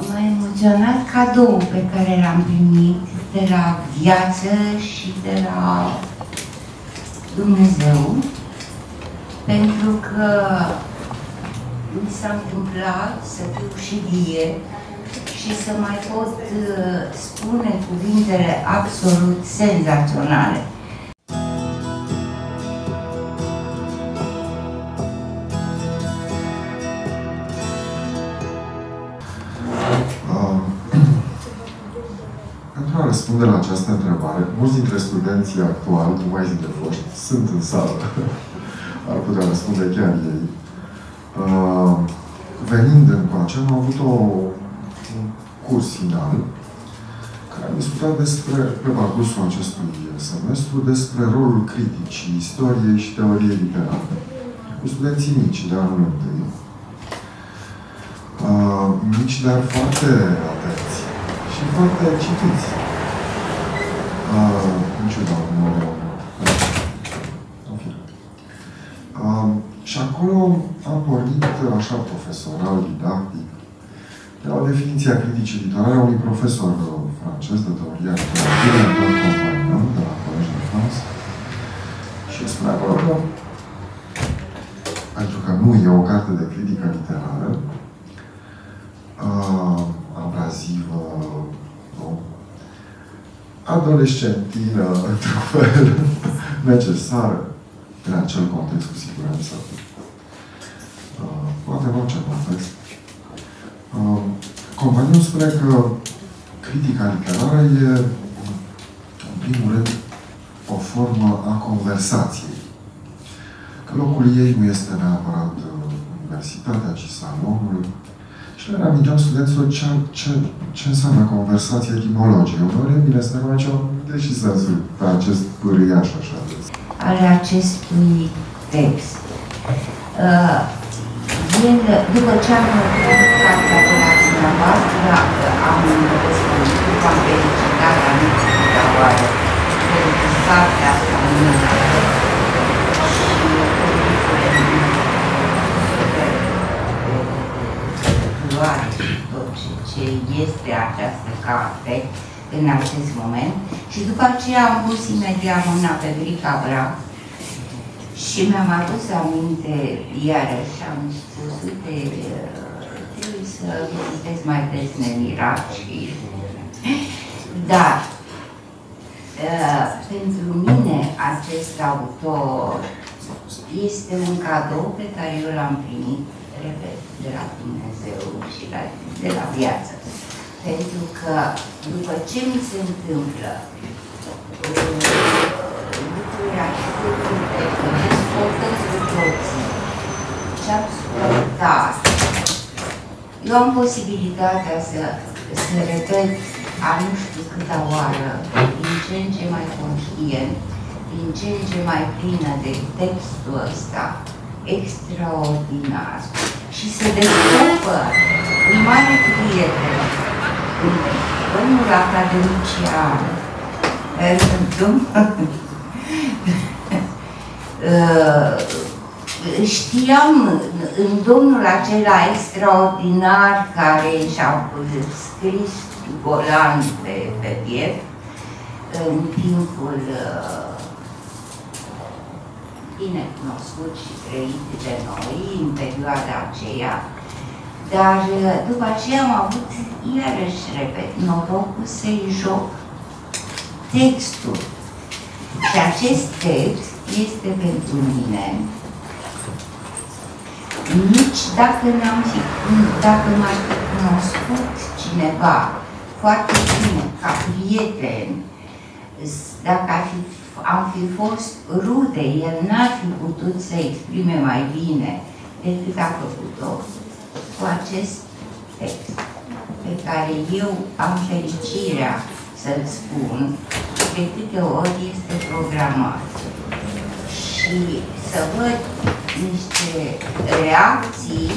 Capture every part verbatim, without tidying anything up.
m-a emoționat cadoul pe care l-am primit de la viață și de la Dumnezeu, pentru că mi s-a întâmplat să fiu și vie și să mai pot spune cuvintele absolut senzaționale. Pentru a răspunde la această întrebare, mulți dintre studenții actuali, nu mai zic de foști, sunt în sală. Ar putea răspunde chiar ei. Uh, venind încoace, am avut o, un curs final care am discutat despre, pe parcursul acestui semestru, despre rolul criticii, istoriei și teoriei literare. Cu studenții mici, de anul întâi. Uh, mici, dar foarte atenți și foarte citiți. Uh, niciodată nu uh, Și acolo am pornit așa profesoral, didactic, de la definiția criticii literare a unui profesor francez de teoria literaturii, Antoine Compagnon, de la Collège de France. Și spune acolo că, pentru că nu e o carte de critică literară, uh, abrazivă, nu? Adolescentină, într-un fel, necesară în acel context, cu siguranță. Uh, poate în orice context. Uh, Companion spune că critica literară e, în primul rând, o formă a conversației. Că locul ei nu este neapărat universitatea, ci salonul. Și le reaminteam studenților ce, ce, ce înseamnă conversație etimologică. Uneori e bine să ne facem deși sensul pe acest pârâiaș așa. Ale acestui text. Uh, el, după ce am făcut cartea de la dumneavoastră, am răspuns, am felicitat, am câteva oară pentru cartea asta minunată și culoare și tot ce este această carte în acest moment. Și după aceea am pus imediat mâna pe bricabra și mi-am adus aminte, iarăși am spus, uite, trebuie să vizitez mai des Nemirac și... Dar, uh, pentru mine, acest autor este un cadou pe care eu l-am primit, repet, de la Dumnezeu și la, de la viață. Pentru că, după ce mi se întâmplă lucruri atât de dezvoltăm cu toții și am suportat, eu am posibilitatea să, să repet a nu știu câta oară, din ce în ce mai conștient, din ce în ce mai plină de textul ăsta extraordinar și să descoper un mare prieten, domnul academician, știam în domnul acela extraordinar care și-a scris golan pe, pe piept în timpul bine cunoscut și trăit de noi în perioada aceea. Dar după aceea am avut, iarăși, repet, norocul să-i joc textul. Și acest text este pentru mine, nici dacă n-am fi, dacă m-ar fi cunoscut cineva foarte bine, ca prieten, dacă ar fi, am fi fost rude, el n-ar fi putut să exprime mai bine decât a făcut-o cu acest text, pe care eu am fericirea să-l spun de câte ori este programat. Și să văd niște reacții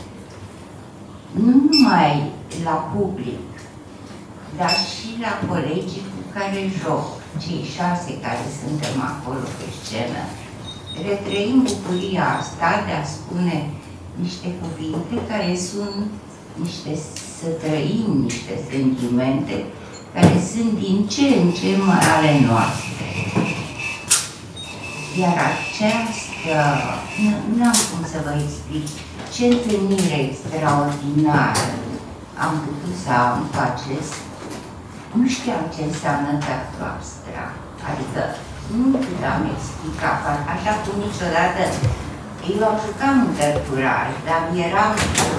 nu numai la public, dar și la colegii cu care joc, cei șase care suntem acolo pe scenă. Retrăim bucuria asta de a spune niște cuvinte care sunt niște să trăim niște sentimente care sunt din ce în ce mai ale noastre. Iar această, nu am cum să vă explic ce întâlnire extraordinară am putut să am cu acest, nu știam ce înseamnă teatru abstract, adică nu puteam explica, așa cum niciodată, eu am jucat în tărturaj, dar eram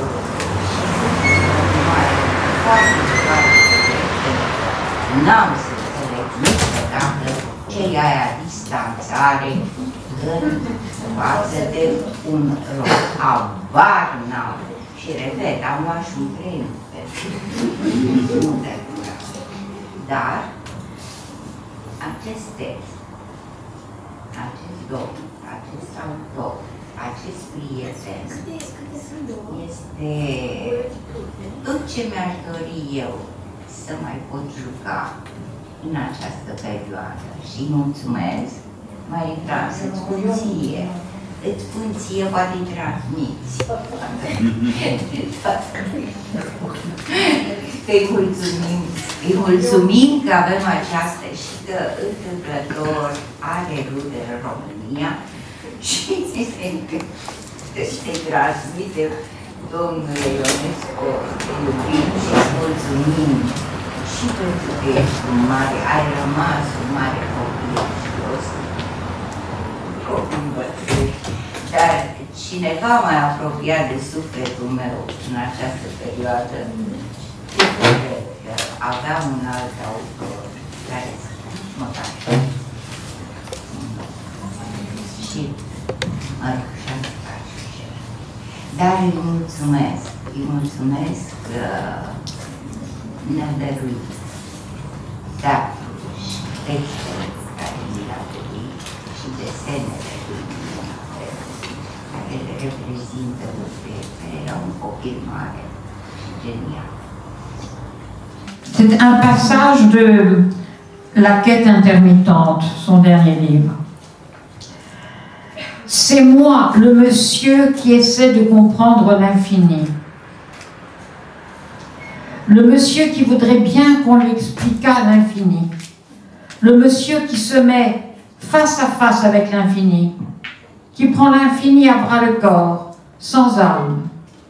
foarte, foarte n-am să înțeleg niciodată ce e aia distanțare în față de un rol. Habar n-am. Și repet, am luat și un premiu pentru dar acest text, acest domn, acest autor, acest prieten este tot ce mi-aș dori eu să mai pot juca în această perioadă. Și mulțumesc, mai intrat să-ți spun ție, îți spun ție, poate îi transmiți. Îi mulțumim, îi mulțumim că avem această și că întâmplător are rude în România și te transmite domnule Ionescu, te iubim și îți mulțumim și pentru că ești un mare, ai rămas un mare copil și copil bătrân. Dar cineva mai apropiat de sufletul meu în această perioadă, aveam un alt autor care nici măcar și mă rugăm să faci așa. Dar îi mulțumesc, îi mulțumesc că ne-a dăruit teatrul și textele care mi le-a dăruit și desenele care le reprezintă care era un copil mare și genial. C'est un passage de La quête intermittente, son dernier livre. C'est moi, le monsieur qui essaie de comprendre l'infini. Le monsieur qui voudrait bien qu'on lui expliquât l'infini. Le monsieur qui se met face à face avec l'infini, qui prend l'infini à bras le corps, sans âme.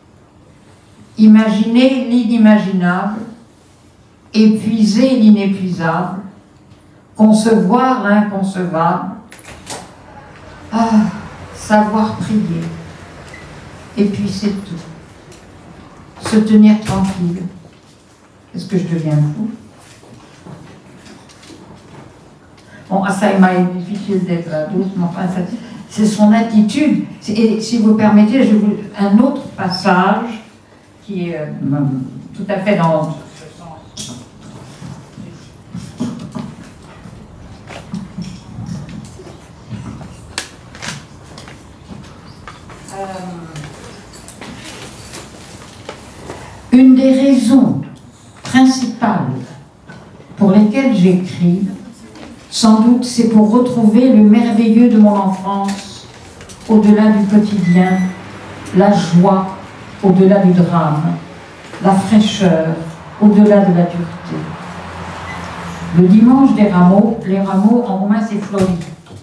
Imaginer l'inimaginable, épuiser l'inépuisable, concevoir l'inconcevable, ah, savoir prier, et puis c'est tout. Se tenir tranquille. Est-ce que je deviens fou? Bon, ça il m'a été difficile d'être douce, mais enfin, c'est son attitude. Et si vous permettez, je vous un autre passage qui est euh, tout à fait dans ce sens. Euh, une des raisons principales pour lesquelles j'écris, sans doute, c'est pour retrouver le merveilleux de mon enfance, au-delà du quotidien, la joie au-delà du drame, la fraîcheur au-delà de la dureté. Le dimanche des rameaux, les rameaux en roumain c'est flori.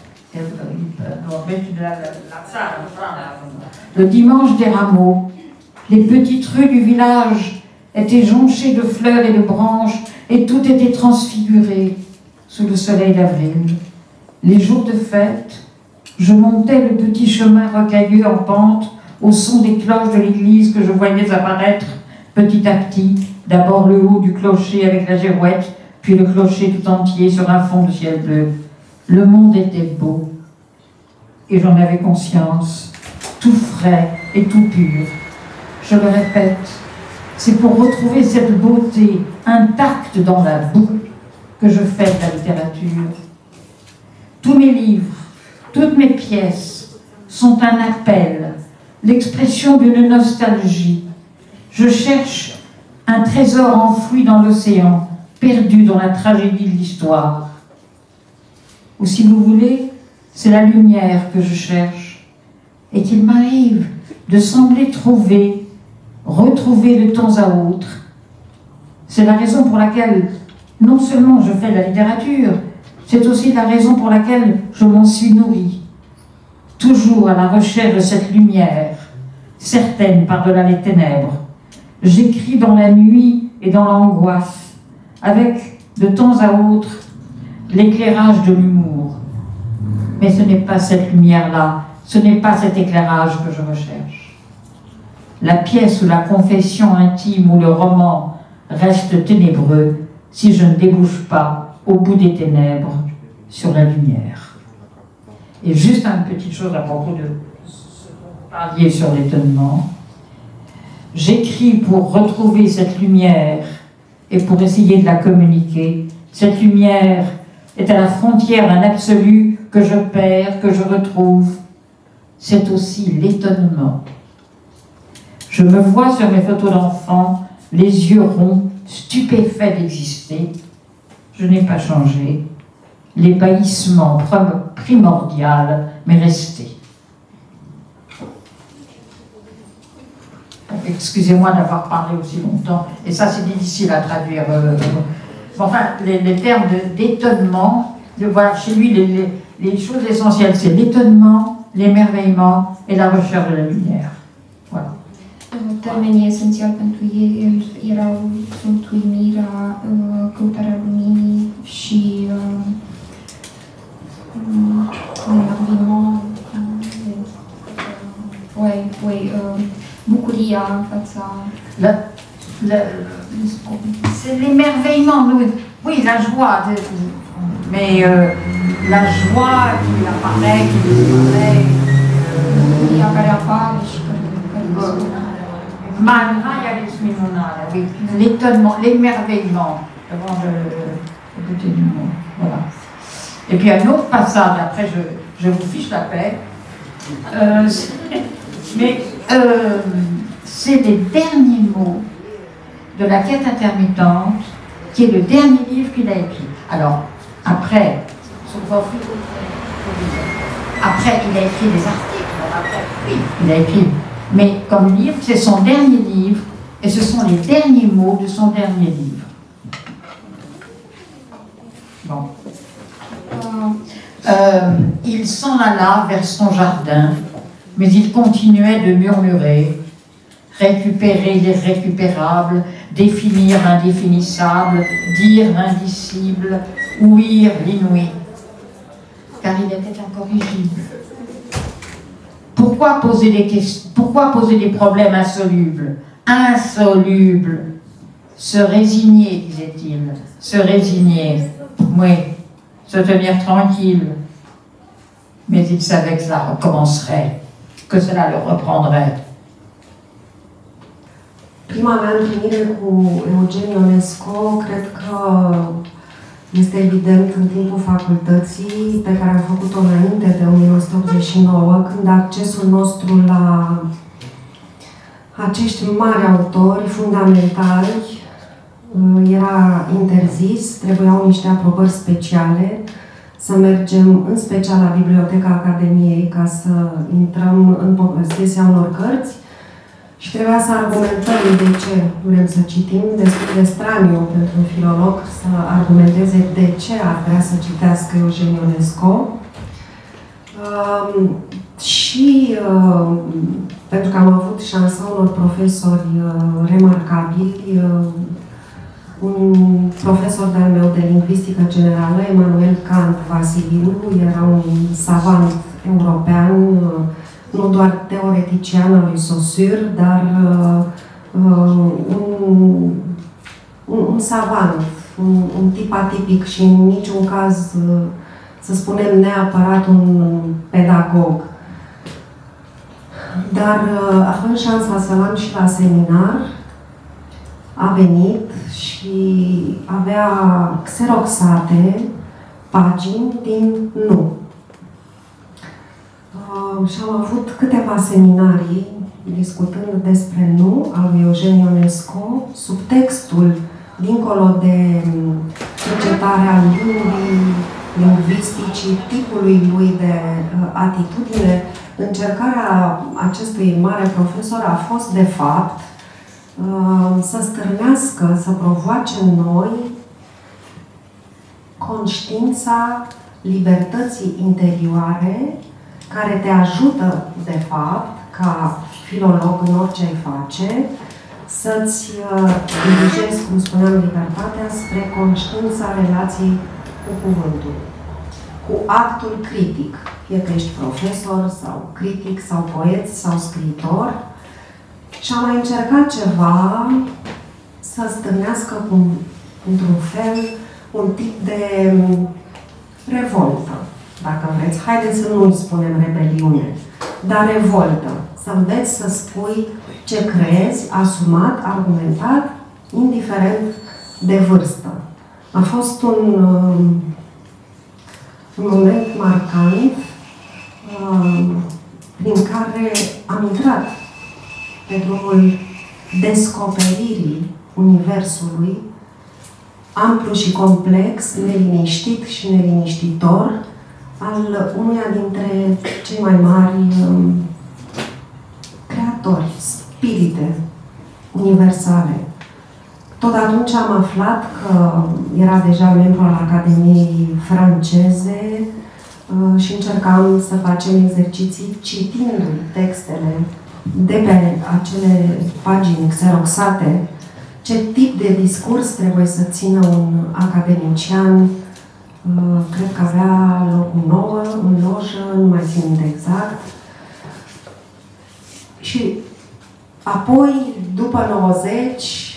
Le dimanche des rameaux, les petites rues du village étaient jonchées de fleurs et de branches et tout était transfiguré sous le soleil d'avril. Les jours de fête, je montais le petit chemin rocailleux en pente au son des cloches de l'église que je voyais apparaître petit à petit, d'abord le haut du clocher avec la girouette, puis le clocher tout entier sur un fond de ciel bleu. Le monde était beau, et j'en avais conscience, tout frais et tout pur. Je le répète, c'est pour retrouver cette beauté intacte dans la boue que je fais de la littérature. Tous mes livres, toutes mes pièces sont un appel, l'expression d'une nostalgie. Je cherche un trésor enfoui dans l'océan, perdu dans la tragédie de l'histoire. Ou si vous voulez, c'est la lumière que je cherche, et qu'il m'arrive de sembler trouver, retrouver de temps à autre, C'est la raison pour laquelle, non seulement je fais de la littérature, c'est aussi la raison pour laquelle je m'en suis nourrie. Toujours à la recherche de cette lumière, certaine par-delà les ténèbres. J'écris dans la nuit et dans l'angoisse, avec, de temps à autre, l'éclairage de l'humour. Mais ce n'est pas cette lumière-là, ce n'est pas cet éclairage que je recherche. La pièce où la confession intime ou le roman reste ténébreux si je ne débouche pas au bout des ténèbres sur la lumière. Et juste une petite chose à propos de ce dont vous parliez sur l'étonnement. J'écris pour retrouver cette lumière et pour essayer de la communiquer. Cette lumière est à la frontière d'un absolu que je perds, que je retrouve. C'est aussi l'étonnement. Je me vois sur mes photos d'enfants, les yeux ronds, stupéfaits d'exister. Je n'ai pas changé. L'ébahissement primordial m'est resté. Excusez-moi d'avoir parlé aussi longtemps, et ça c'est difficile à traduire. Euh, enfin, les, les termes d'étonnement, voilà, chez lui, les, les, les choses essentielles, c'est l'étonnement, l'émerveillement et la recherche de la lumière. Voilà. Termenii esențiali pentru ei erau, sunt uimirea, căutarea luminii și l'émerveillement, ouais, ouais, bucuria în fața... C'est l'émerveillement, oui, la joie, mais euh, la joie qui apparaît, qui disparaît. Bucuria care apare și care dispare. Oui, l'étonnement, l'émerveillement devant le, le côté du monde. Voilà. Et puis un autre passage, après je, je vous fiche la paix, euh, mais euh, c'est les derniers mots de La Quête intermittente, qui est le dernier livre qu'il a écrit. Alors, après, après il a écrit des articles, après, oui, il a écrit. Mais comme livre, c'est son dernier livre, et ce sont les derniers mots de son dernier livre. Bon. Euh, il s'en alla vers son jardin, mais il continuait de murmurer, récupérer l'irrécupérable, définir l'indéfinissable, dire l'indicible, ouïr l'inouï, car il était incorrigible. Pourquoi poser des questions, pourquoi poser des problèmes insolubles, insolubles? Se résigner, disait-il, se résigner, oui, se tenir tranquille. Mais il savait que cela recommencerait, que cela le reprendrait. Prima mea întâlnire cu Eugen Ionesco, cred că este evident în timpul facultății, pe care am făcut-o înainte de o mie nouă sute optzeci și nouă, când accesul nostru la acești mari autori fundamentali era interzis, trebuiau niște aprobări speciale, să mergem în special la Biblioteca Academiei ca să intrăm în posesia unor cărți și trebuia să argumentăm de ce vrem să citim, destul de straniu pentru un filolog să argumenteze de ce ar vrea să citească Eugen Ionesco. Uh, și uh, pentru că am avut șansa unor profesori uh, remarcabili, uh, un profesor de-al meu de lingvistică generală, Emanuel Kant Vasiliu, era un savant european, uh, nu doar teoretician al lui Saussure, dar uh, uh, un, un, un savant, un, un tip atipic și în niciun caz, uh, să spunem, neapărat un pedagog. Dar uh, având șansa să l-am și la seminar, a venit și avea xeroxate pagini din Nu. Uh, și am avut câteva seminarii discutând despre Nu al lui Eugen Ionesco, sub textul, dincolo de cercetarea limbii, lingvisticii, tipului lui de uh, atitudine. Încercarea acestui mare profesor a fost, de fapt, să stârnească, să provoace în noi conștiința libertății interioare care te ajută, de fapt, ca filolog în orice ai face, să-ți dirigezi, cum spuneam, libertatea spre conștiința relației cu cuvântul, cu actul critic, fie că ești profesor sau critic sau poet sau scriitor. Și am mai încercat ceva să stârnească, cum, într-un fel, un tip de revoltă, dacă vreți. Haideți să nu îi spunem rebeliune, dar revoltă. Să înveți să spui ce crezi, asumat, argumentat, indiferent de vârstă. A fost un, un moment marcant prin care am intrat pe drumul descoperirii Universului, amplu și complex, neliniștit și neliniștitor, al unuia dintre cei mai mari um, creatori, spirite universale. Tot atunci am aflat că era deja membru al Academiei franceze uh, și încercam să facem exerciții citindu-i textele de pe acele pagini xeroxate, ce tip de discurs trebuie să țină un academician. Cred că avea locul nouă în lojă, nu mai țin minte exact. Și apoi, după nouăzeci,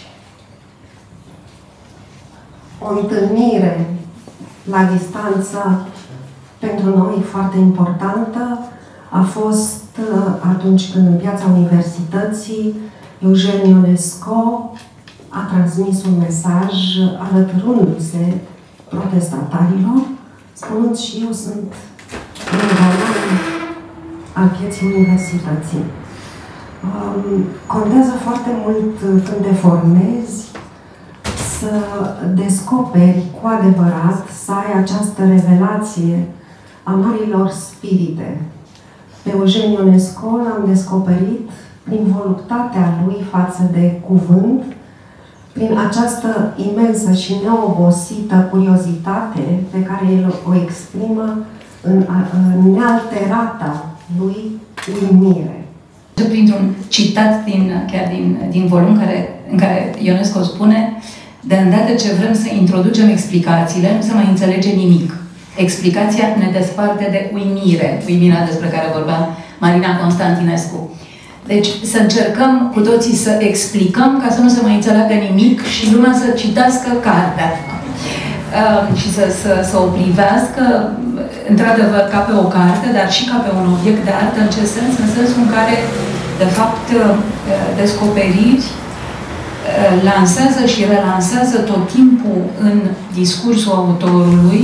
o întâlnire la distanță pentru noi foarte importantă a fost atunci când în piața Universității Eugen Ionesco a transmis un mesaj alăturându-se protestatarilor, spunând și eu sunt un valor al pieței Universității. Contează foarte mult când te formezi să descoperi cu adevărat, să ai această revelație a marilor spirite. Pe Eugen Ionesco l-am descoperit prin voluptatea lui față de cuvânt, prin această imensă și neobosită curiozitate pe care el o exprimă în, în nealterata lui uimire. Printr-un citat din, chiar din, din volum care, în care Ionesco spune: de îndată ce vrem să introducem explicațiile, nu se mai înțelege nimic. Explicația ne desparte de uimire, uimirea despre care vorbea Marina Constantinescu. Deci să încercăm cu toții să explicăm ca să nu se mai înțeleagă nimic și lumea să citească cartea. Uh, și să, să, să o privească, într-adevăr, ca pe o carte, dar și ca pe un obiect de artă. În ce sens? În sensul în care, de fapt, descoperiri lansează și relansează tot timpul în discursul autorului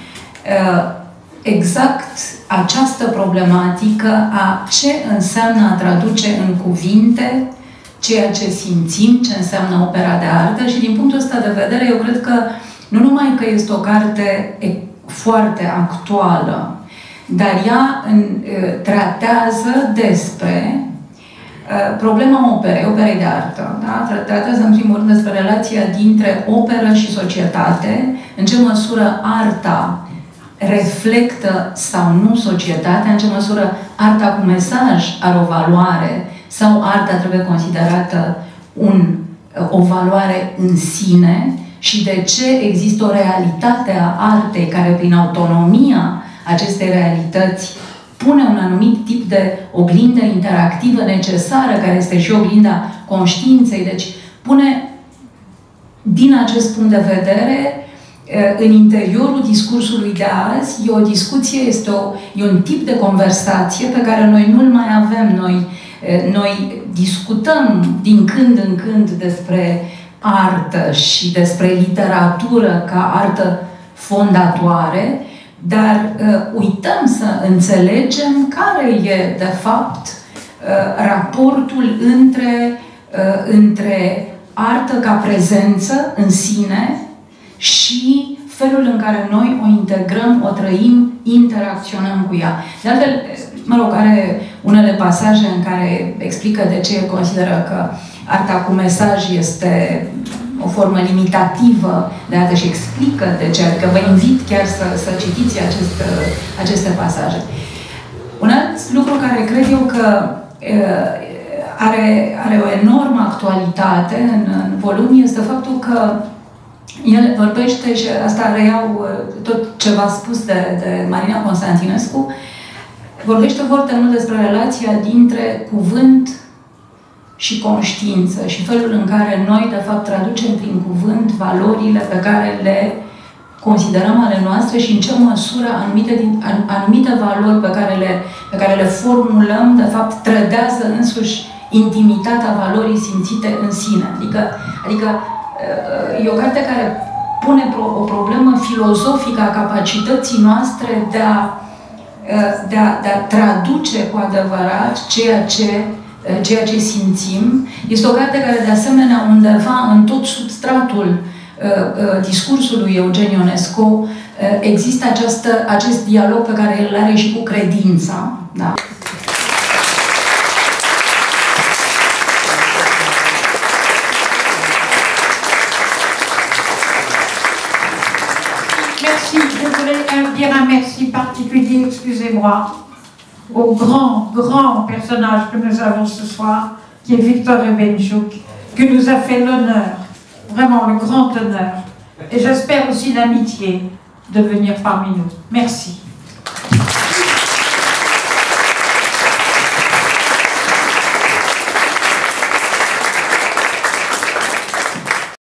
exact această problematică a ce înseamnă a traduce în cuvinte ceea ce simțim, ce înseamnă opera de artă. Și din punctul ăsta de vedere, eu cred că nu numai că este o carte foarte actuală, dar ea în, tratează despre problema operei, operei de artă. Da? Tratează în primul rând despre relația dintre operă și societate, în ce măsură arta reflectă sau nu societatea, în ce măsură arta cu mesaj are o valoare sau arta trebuie considerată un, o valoare în sine și de ce există o realitate a artei care prin autonomia acestei realități pune un anumit tip de oglindă interactivă necesară, care este și oglinda conștiinței. Deci pune, din acest punct de vedere, în interiorul discursului de azi, e o discuție, este o, e un tip de conversație pe care noi nu-l mai avem. Noi, noi discutăm din când în când despre artă și despre literatură ca artă fondatoare, dar uh, uităm să înțelegem care e, de fapt, uh, raportul între, uh, între artă ca prezență în sine și felul în care noi o integrăm, o trăim, interacționăm cu ea. De altfel, mă rog, are unele pasaje în care explică de ce el consideră că arta cu mesaj este o formă limitativă de artă și explică de ce, adică vă invit chiar să, să citiți acest, aceste pasaje. Un alt lucru care cred eu că are, are o enormă actualitate în, în volum este faptul că el vorbește, și asta reiau tot ce v-a spus de, de Marina Constantinescu, vorbește foarte mult despre relația dintre cuvânt și conștiință și felul în care noi, de fapt, traducem prin cuvânt valorile pe care le considerăm ale noastre și în ce măsură anumite, din, anumite valori pe care, le, pe care le formulăm, de fapt, trădează însuși intimitatea valorii simțite în sine. Adică, adică e o carte care pune o problemă filozofică a capacității noastre de a, de a, de a traduce cu adevărat ceea ce, ceea ce simțim. Este o carte care, de asemenea, undeva în tot substratul discursului Eugen Ionesco există această, acest dialog pe care el are și cu credința. Da? Merci, je voulais dire un merci particulier, excusez-moi, au grand, grand personnage que nous avons ce soir, qui est Victor Ebenchuk, qui nous a fait l'honneur, vraiment le grand honneur, et j'espère aussi l'amitié de venir parmi nous. Merci.